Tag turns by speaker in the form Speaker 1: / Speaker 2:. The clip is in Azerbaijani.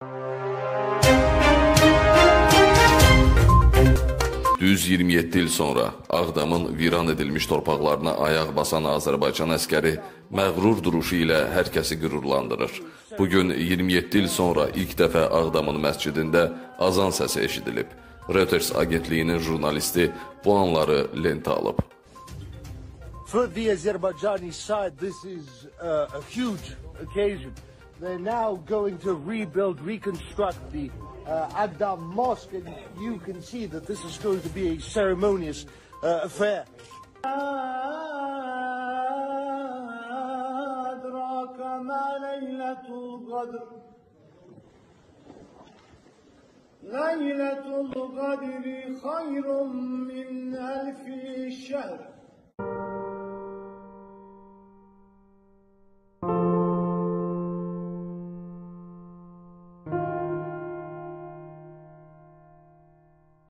Speaker 1: Düz 27 il sonra Ağdamın viran edilmiş torpaqlarına ayaq basan Azərbaycan əskəri məğrur duruşu ilə hər kəsi qürurlandırır. Bugün 27 il sonra ilk dəfə Ağdamın məscidində azan səsi eşidilib. Reuters agentliyinin jurnalisti bu anları lentə alıb.
Speaker 2: For the Azerbaijani side, this is a huge occasion. They're now going to reconstruct the Agdam Mosque, and you can see that this is going to be a ceremonious affair.
Speaker 3: ليلة القدر خير من ألف شهر